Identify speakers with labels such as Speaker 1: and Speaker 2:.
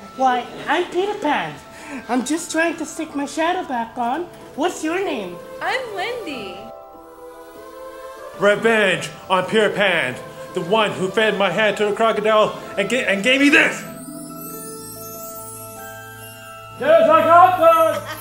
Speaker 1: Why, I'm Peter Pan. I'm just trying to stick my shadow back on. What's your name?
Speaker 2: I'm Wendy.
Speaker 3: Revenge on Peter Pan, the one who fed my hand to a crocodile and gave me this!
Speaker 4: Yes, I got that!